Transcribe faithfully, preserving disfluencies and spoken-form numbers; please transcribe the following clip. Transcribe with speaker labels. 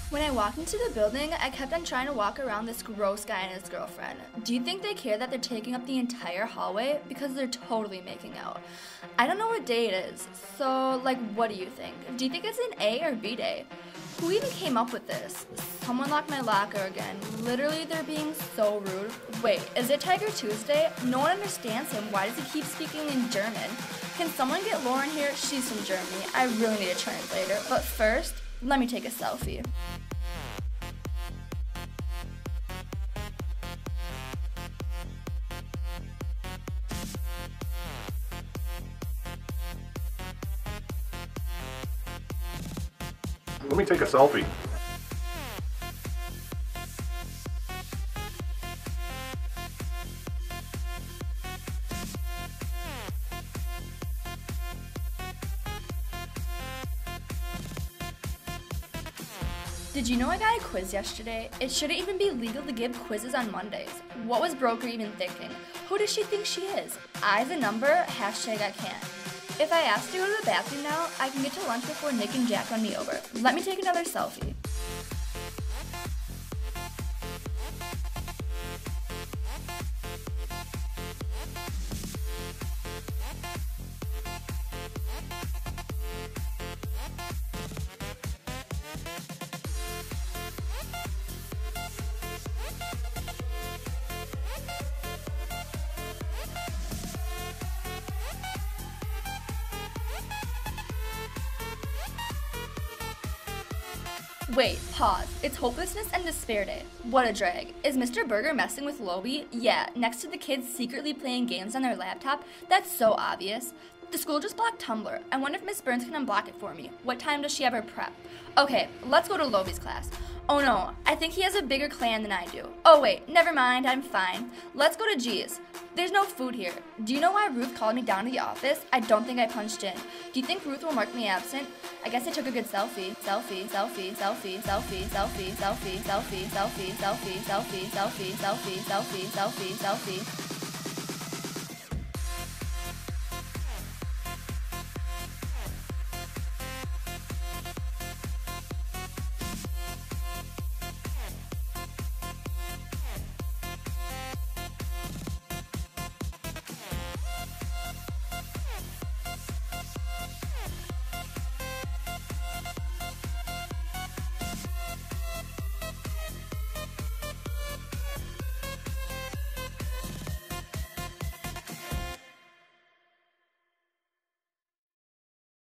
Speaker 1: When I walked into the building, I kept on trying to walk around this gross guy and his girlfriend. Do you think they care that they're taking up the entire hallway? Because they're totally making out. I don't know what day it is, so, like, what do you think? Do you think it's an A or B day? Who even came up with this? Someone locked my locker again. Literally, they're being so rude. Wait, is it Tiger Tuesday? No one understands him. Why does he keep speaking in German? Can someone get Lauren here? She's from Germany. I really need a translator. But first, let me take a selfie.
Speaker 2: Let me take a selfie.
Speaker 1: Did you know I got a quiz yesterday? It shouldn't even be legal to give quizzes on Mondays. What was Broker even thinking? Who does she think she is? I's a number, hashtag I can't. If I ask to go to the bathroom now, I can get to lunch before Nick and Jack run me over. Let me take another selfie. Wait, pause. It's hopelessness and despair day. What a drag. Is Mister Burger messing with Lobie? Yeah, next to the kids secretly playing games on their laptop? That's so obvious. The school just blocked Tumblr. I wonder if Miss Burns can unblock it for me. What time does she ever prep? Okay, let's go to Lobie's class. Oh no, I think he has a bigger clan than I do. Oh wait, never mind, I'm fine. Let's go to G's. There's no food here. Do you know why Ruth called me down to the office? I don't think I punched in. Do you think Ruth will mark me absent? I guess I took a good selfie. Selfie, selfie, selfie, selfie, selfie, selfie, selfie, selfie, selfie, selfie, selfie, selfie, selfie, selfie, selfie.